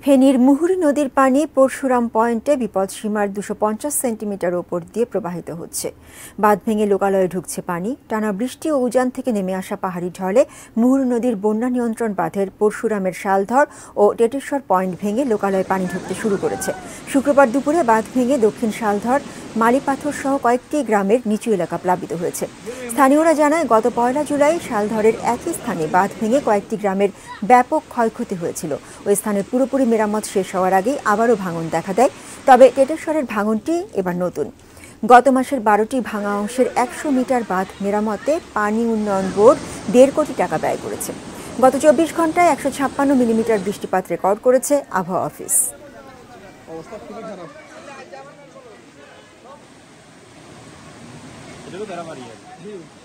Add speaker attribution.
Speaker 1: ফেনীর মুহুরী নদীর পানি পরশুরাম পয়েন্টে বিপদসীমার 250 সেন্টিমিটার ওপর দিয়ে প্রবাহিত হচ্ছে। বাঁধ ভেঙে লোকালয়ে ঢুকছে পানি। টানা বৃষ্টি ও উজান থেকে নেমে আসা পাহাড়ি ঢলে মুহুরী নদীর বন্যা নিয়ন্ত্রণ বাঁধের পরশুরামের শালধর ও টেটেশ্বর পয়েন্ট ভেঙে লোকালয়ে পানি ঢুকতে শুরু করেছে। শুক্রবার দুপুরে বাঁধ ভেঙে দক্ষিণ শালধর, মালিপাথর সহ কয়েকটি গ্রামের নিচু এলাকা প্লাবিত হয়েছে। স্থানীয়রা জানায়, গত 1 জুলাই শালধরের একই স্থানে বাঁধ ভেঙে কয়েকটি গ্রামের ব্যাপক ক্ষয়ক্ষতি হয়েছিল। ওই স্থানের পুরোপুরি মেরামত শেষ হওয়ার আগেই আবারও ভাঙন দেখা দেয়। তবে টেটেশ্বরের ভাঙনটি এবার নতুন। গত মাসের 12টি ভাঙা অংশের 100 মিটার বাঁধ মেরামতে পানি উন্নয়ন বোর্ড 1.5 কোটি টাকা ব্যয় করেছে। গত 24 ঘন্টায় 156 মিলিমিটার বৃষ্টিপাত রেকর্ড করেছে আবহাওয়া অফিস।
Speaker 2: এটা তো